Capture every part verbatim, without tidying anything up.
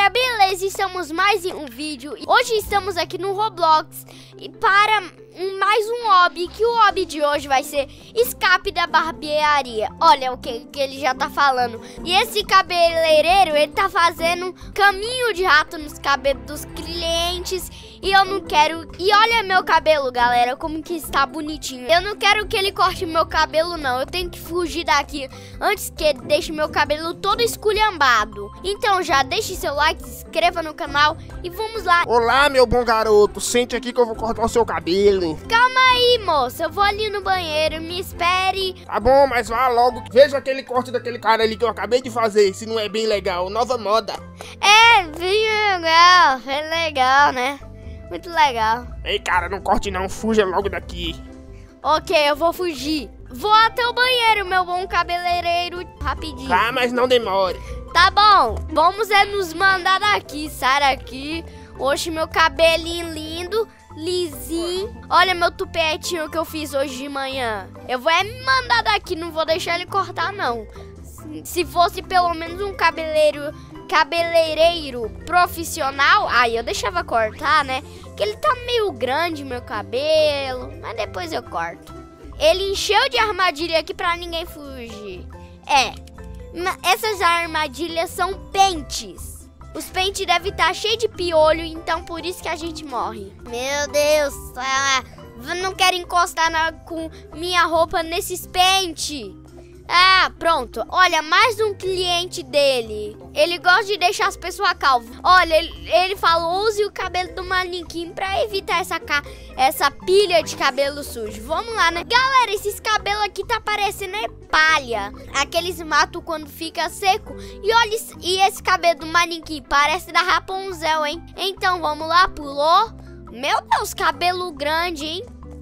Galera, beleza? Estamos mais em um vídeo. Hoje estamos aqui no Roblox e para um, mais um hobby, que o hobby de hoje vai ser escape da barbearia. Olha o que, que ele já tá falando. E esse cabeleireiro, ele tá fazendo caminho de rato nos cabelos dos clientes. E eu não quero... E olha meu cabelo, galera, como que está bonitinho. Eu não quero que ele corte meu cabelo, não. Eu tenho que fugir daqui antes que ele deixe meu cabelo todo esculhambado. Então já deixe seu like, se inscreva no canal e vamos lá. Olá, meu bom garoto. Sente aqui que eu vou cortar o seu cabelo. Calma aí, moça. Eu vou ali no banheiro. Me espere. Tá bom, mas vá logo. Veja aquele corte daquele cara ali que eu acabei de fazer. Se não é bem legal. Nova moda. É, bem legal. É legal, né? Muito legal. Ei, cara, não corte não. Fuja logo daqui. Ok, eu vou fugir. Vou até o banheiro, meu bom cabeleireiro. Rapidinho. Tá, mas não demore. Tá bom. Vamos é nos mandar daqui. Sai daqui. Oxe, meu cabelinho lindo. Lisinho. Olha meu tupetinho que eu fiz hoje de manhã. Eu vou é me mandar daqui. Não vou deixar ele cortar, não. Se fosse pelo menos um cabeleiro... cabeleireiro profissional, aí eu deixava cortar, né? Que ele tá meio grande, meu cabelo. Mas depois eu corto. Ele encheu de armadilha aqui pra ninguém fugir. É, essas armadilhas são pentes. Os pentes devem estar cheios de piolho, então por isso que a gente morre. Meu Deus, ah, não quero encostar na, com minha roupa nesses pentes. Ah, pronto. Olha, mais um cliente dele. Ele gosta de deixar as pessoas calvas. Olha, ele, ele falou, use o cabelo do manequim pra evitar essa, ca... essa pilha de cabelo sujo. Vamos lá, né? Galera, esses cabelos aqui tá parecendo é palha. Aqueles matos quando fica seco. E olha, e esse cabelo do manequim parece da Rapunzel, hein? Então, vamos lá, pulou. Meu Deus, cabelo grande, hein?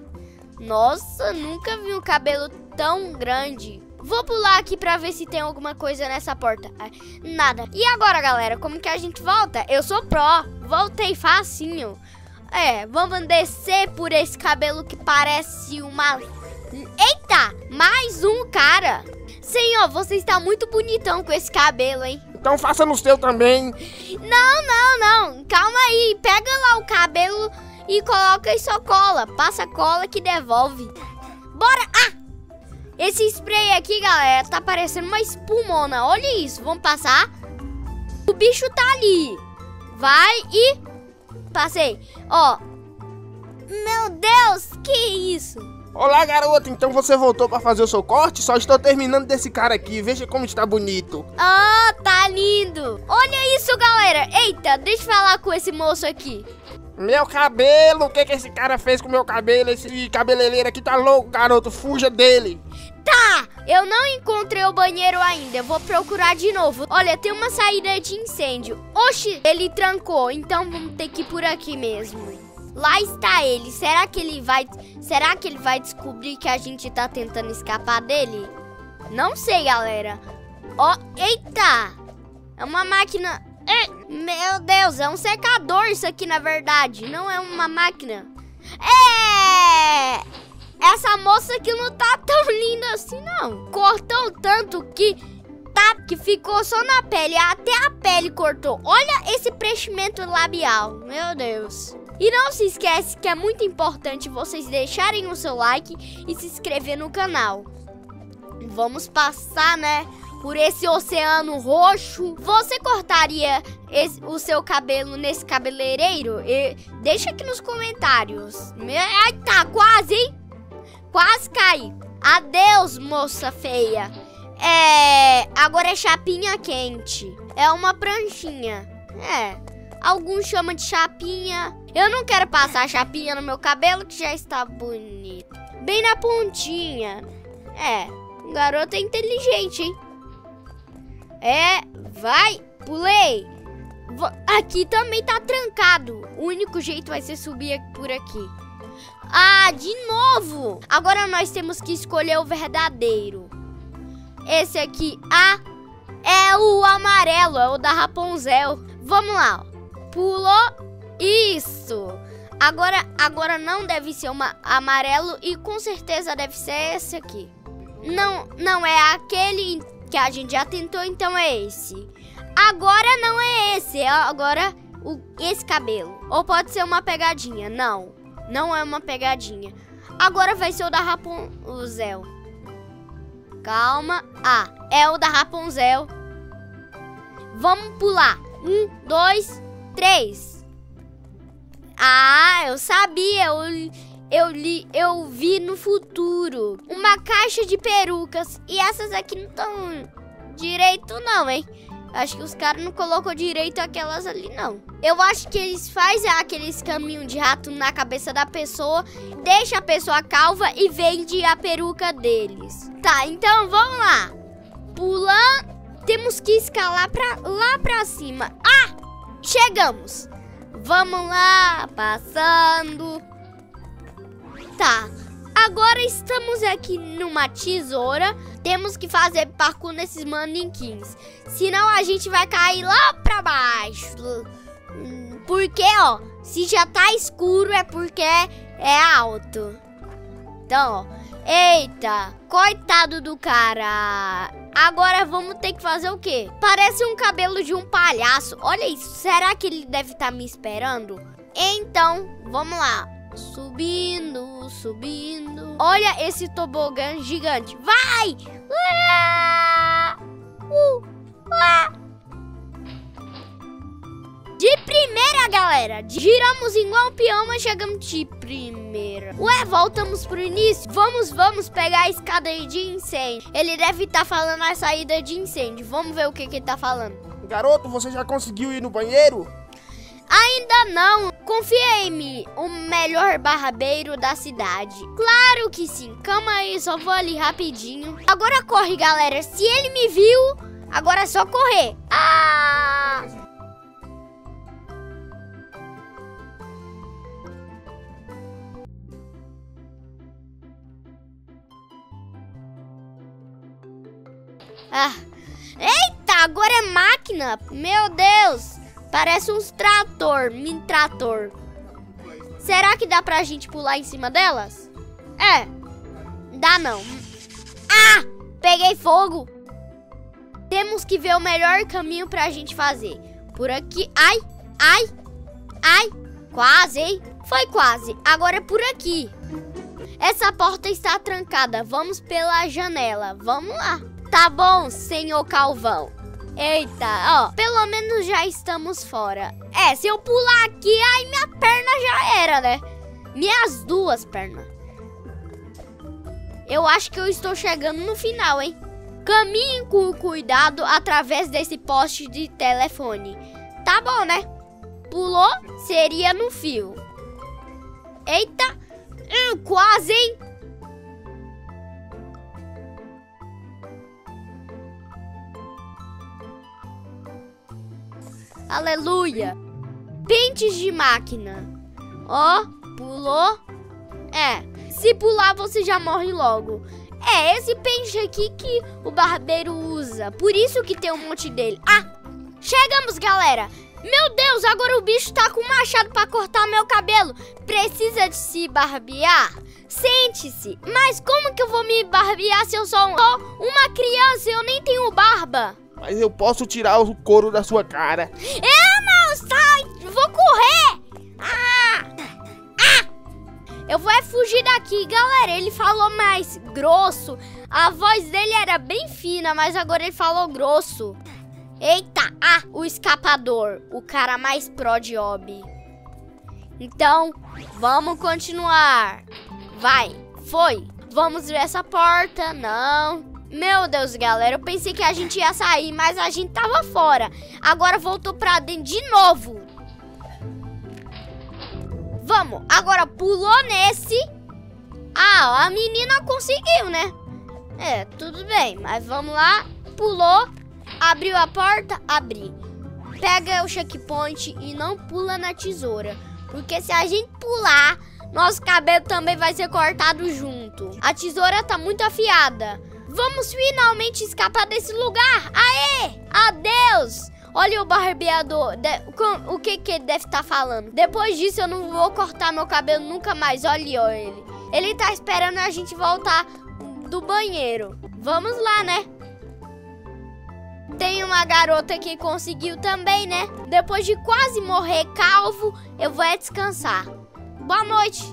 Nossa, nunca vi um cabelo tão grande. Vou pular aqui pra ver se tem alguma coisa nessa porta. Nada. E agora, galera, como que a gente volta? Eu sou pró. Voltei facinho. É, vamos descer por esse cabelo que parece uma... Eita! Mais um cara. Senhor, você está muito bonitão com esse cabelo, hein? Então faça no seu também. Não, não, não. Calma aí. Pega lá o cabelo e coloca em sua cola. Passa cola que devolve. Bora! Ah! Esse spray aqui, galera, tá parecendo uma espumona. Olha isso, vamos passar. O bicho tá ali. Vai e... Passei. Ó. Meu Deus, que isso? Olá, garoto. Então você voltou pra fazer o seu corte? Só estou terminando desse cara aqui. Veja como está bonito. Ah, tá lindo. Olha isso, galera. Eita, deixa eu falar com esse moço aqui. Meu cabelo, o que que esse cara fez com meu cabelo? Esse cabeleireiro aqui tá louco, garoto. Fuja dele. Tá, eu não encontrei o banheiro ainda. Eu vou procurar de novo. Olha, tem uma saída de incêndio. Oxi, ele trancou. Então vamos ter que ir por aqui mesmo. Lá está ele. Será que ele vai... Será que ele vai descobrir que a gente tá tentando escapar dele? Não sei, galera. Ó, eita. É uma máquina... É, meu Deus, é um secador isso aqui, na verdade. Não é uma máquina. É... Essa moça aqui não tá tão linda assim, não. Cortou tanto que, tá, que ficou só na pele. Até a pele cortou. Olha esse preenchimento labial. Meu Deus. E não se esquece que é muito importante vocês deixarem o seu like e se inscrever no canal. Vamos passar, né, por esse oceano roxo. Você cortaria esse, o seu cabelo nesse cabeleireiro? E deixa aqui nos comentários. Ai, tá quase, hein? Quase caí. Adeus, moça feia. É... Agora é chapinha quente. É uma pranchinha. É. Alguns chamam de chapinha. Eu não quero passar chapinha no meu cabelo, que já está bonito. Bem na pontinha. É. O garoto é inteligente, hein? É. Vai. Pulei. Aqui também tá trancado. O único jeito vai ser subir por aqui. Ah, de novo! Agora nós temos que escolher o verdadeiro. Esse aqui, ah, é o amarelo, é o da Rapunzel. Vamos lá. Pulou. Isso. Agora, agora não deve ser uma amarelo e com certeza deve ser esse aqui. Não, não é aquele que a gente já tentou, então é esse. Agora não é esse, é pular agora o, esse cabelo. Ou pode ser uma pegadinha. Não, não é uma pegadinha. Agora vai ser o da Rapunzel. Calma. Ah, é o da Rapunzel. Vamos pular. Um, dois, três. Ah, eu sabia. Eu, eu, li, eu vi no futuro. Uma caixa de perucas. E essas aqui não estão direito não, hein? Acho que os caras não colocam direito aquelas ali, não. Eu acho que eles fazem aqueles caminhos de rato na cabeça da pessoa, deixa a pessoa calva e vende a peruca deles. Tá, então vamos lá. Pulando. Temos que escalar pra, lá pra cima. Ah! Chegamos. Vamos lá, passando. Tá. Agora estamos aqui numa tesoura. Temos que fazer parkour nesses manequins. Senão a gente vai cair lá pra baixo. Porque, ó, se já tá escuro é porque é alto. Então, ó. Eita, coitado do cara. Agora vamos ter que fazer o quê? Parece um cabelo de um palhaço. Olha isso, será que ele deve estar me esperando? Então, vamos lá. Subindo, subindo. Olha esse tobogã gigante. Vai! Uá! Uh! Uá! De primeira, galera. Giramos igual um peão, mas chegamos de primeira. Ué, voltamos pro início. Vamos, vamos pegar a escada aí de incêndio. Ele deve estar falando a saída de incêndio. Vamos ver o que, que ele tá falando. Garoto, você já conseguiu ir no banheiro? Ainda não. Confia em mim, o melhor barbeiro da cidade. Claro que sim. Calma aí, só vou ali rapidinho. Agora corre, galera. Se ele me viu, agora é só correr. Ah! Ah. Eita, agora é máquina. Meu Deus. Parece uns trator, mini trator. Será que dá pra gente pular em cima delas? É. Dá não. Ah! Peguei fogo. Temos que ver o melhor caminho pra gente fazer. Por aqui. Ai, ai, ai. Quase, hein? Foi quase. Agora é por aqui. Essa porta está trancada. Vamos pela janela. Vamos lá. Tá bom, senhor Calvão. Eita, ó, pelo menos já estamos fora. É, se eu pular aqui, aí minha perna já era, né? Minhas duas pernas. Eu acho que eu estou chegando no final, hein? Caminhe com cuidado através desse poste de telefone. Tá bom, né? Pulou, seria no fio. Eita, hum, quase, hein? Aleluia. Pentes de máquina. Ó, pulou. É, se pular você já morre logo. É, esse pente aqui que o barbeiro usa. Por isso que tem um monte dele. Ah, chegamos, galera. Meu Deus, agora o bicho tá com um machado pra cortar meu cabelo. Precisa de se barbear? Sente-se. Mas como que eu vou me barbear se eu sou uma criança e eu nem tenho barba? Mas eu posso tirar o couro da sua cara. É, não, sai! Vou correr! Ah! Ah! Eu vou é fugir daqui, galera. Ele falou mais grosso. A voz dele era bem fina, mas agora ele falou grosso. Eita! Ah, o escapador. O cara mais pró de hobby. Então, vamos continuar. Vai, foi. Vamos ver essa porta. Não. Meu Deus, galera, eu pensei que a gente ia sair, mas a gente tava fora. Agora voltou pra dentro de novo. Vamos, agora pulou nesse. Ah, a menina conseguiu, né? É, tudo bem, mas vamos lá. Pulou, abriu a porta, abri. Pega o checkpoint e não pula na tesoura. Porque se a gente pular, nosso cabelo também vai ser cortado junto. A tesoura tá muito afiada. Vamos finalmente escapar desse lugar. Aê! Adeus! Olha o barbeador. De... O que que ele deve estar falando? Depois disso eu não vou cortar meu cabelo nunca mais. Olha ó, ele. Ele tá esperando a gente voltar do banheiro. Vamos lá, né? tem uma garota que conseguiu também, né? Depois de quase morrer calvo, eu vou é descansar. Boa noite.